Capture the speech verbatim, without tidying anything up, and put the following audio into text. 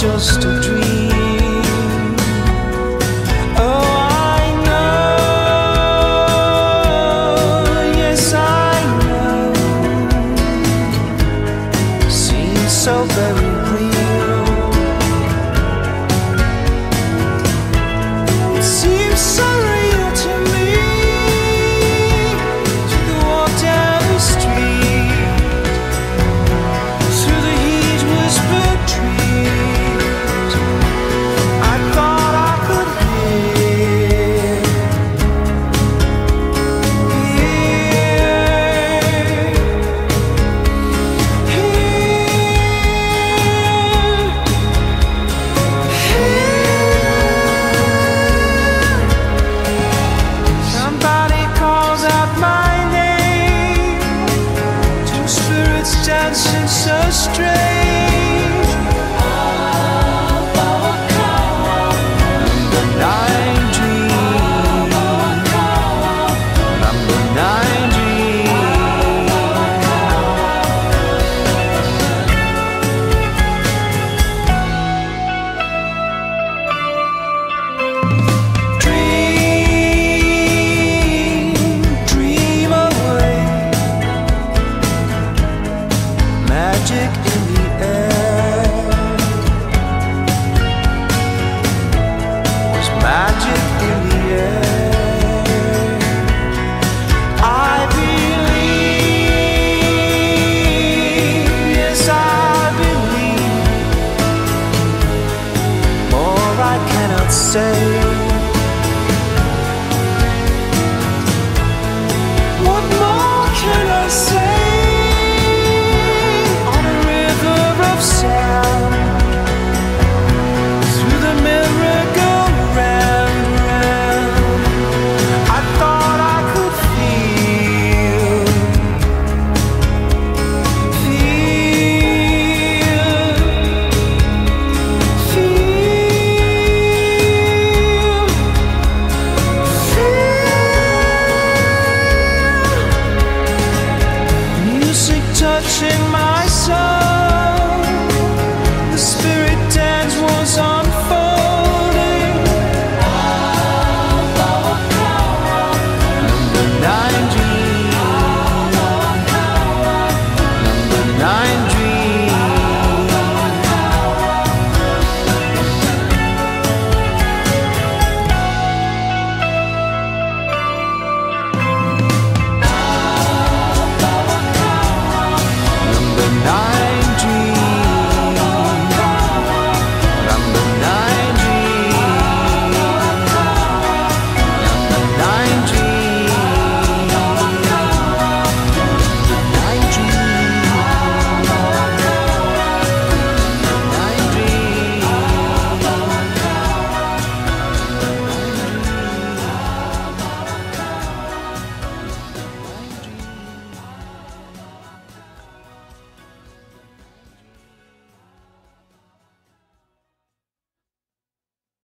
just a dream. Oh, I know, yes I know, seems so very real. It seems so real to me, to walk down the street, through the heat whispered trees. I thought I could hear, somebody calls out my name, two spirits dancing so strange. Number nine dream, number nine dream. Dream, dream away, magic in the air. Was magic in the air. I believe, yes I believe, more I cannot say. What more can I say? On a river of sound, through the merry-go-round, round, I thought I could feel, feel, feel, feel music touching